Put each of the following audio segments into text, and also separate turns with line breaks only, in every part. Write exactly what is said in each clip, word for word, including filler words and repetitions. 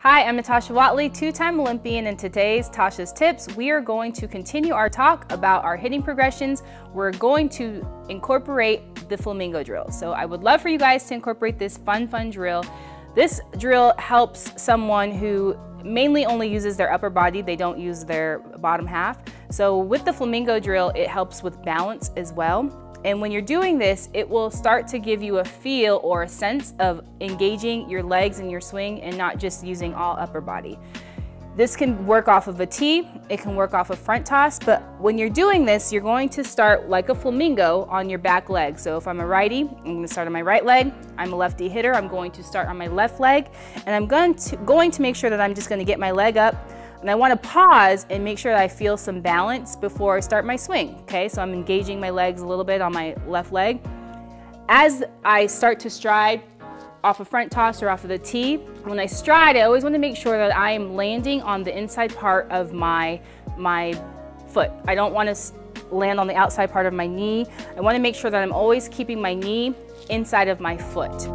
Hi, I'm Natasha Watley, two-time Olympian. In today's Tasha's Tips, we are going to continue our talk about our hitting progressions. We're going to incorporate the flamingo drill. So I would love for you guys to incorporate this fun, fun drill. This drill helps someone who mainly only uses their upper body. They don't use their bottom half. So with the flamingo drill, it helps with balance as well. And when you're doing this, it will start to give you a feel or a sense of engaging your legs in your swing and not just using all upper body. This can work off of a tee, it can work off a front toss, but when you're doing this, you're going to start like a flamingo on your back leg. So if I'm a righty, I'm going to start on my right leg. I'm a lefty hitter, I'm going to start on my left leg, and I'm going to, going to make sure that I'm just going to get my leg up. And I want to pause and make sure that I feel some balance before I start my swing, okay? So I'm engaging my legs a little bit on my left leg. As I start to stride off a front toss or off of the tee, when I stride, I always want to make sure that I am landing on the inside part of my, my foot. I don't want to land on the outside part of my knee. I want to make sure that I'm always keeping my knee inside of my foot.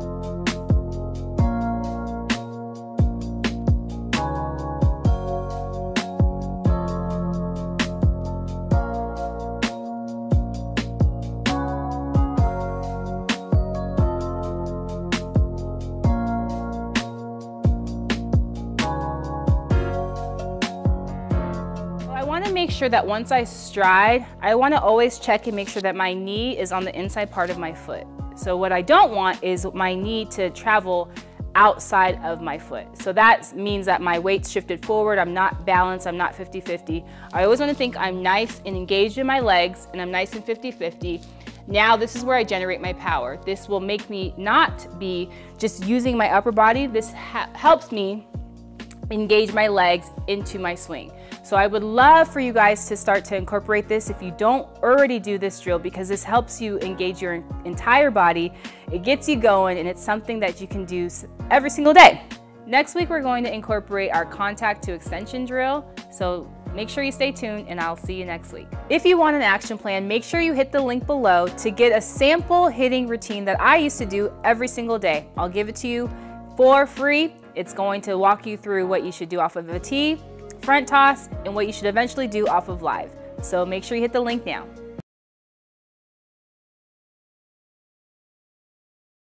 I want to make sure that once I stride, I want to always check and make sure that my knee is on the inside part of my foot. So what I don't want is my knee to travel outside of my foot. So that means that my weight's shifted forward, I'm not balanced, I'm not fifty fifty. I always want to think I'm nice and engaged in my legs and I'm nice and fifty fifty. Now this is where I generate my power. This will make me not be just using my upper body. This helps me engage my legs into my swing. So I would love for you guys to start to incorporate this if you don't already do this drill, because this helps you engage your entire body. It gets you going and it's something that you can do every single day. Next week, we're going to incorporate our contact to extension drill. So make sure you stay tuned and I'll see you next week. If you want an action plan, make sure you hit the link below to get a sample hitting routine that I used to do every single day. I'll give it to you for free. It's going to walk you through what you should do off of a tee, front toss, and what you should eventually do off of live. So make sure you hit the link now.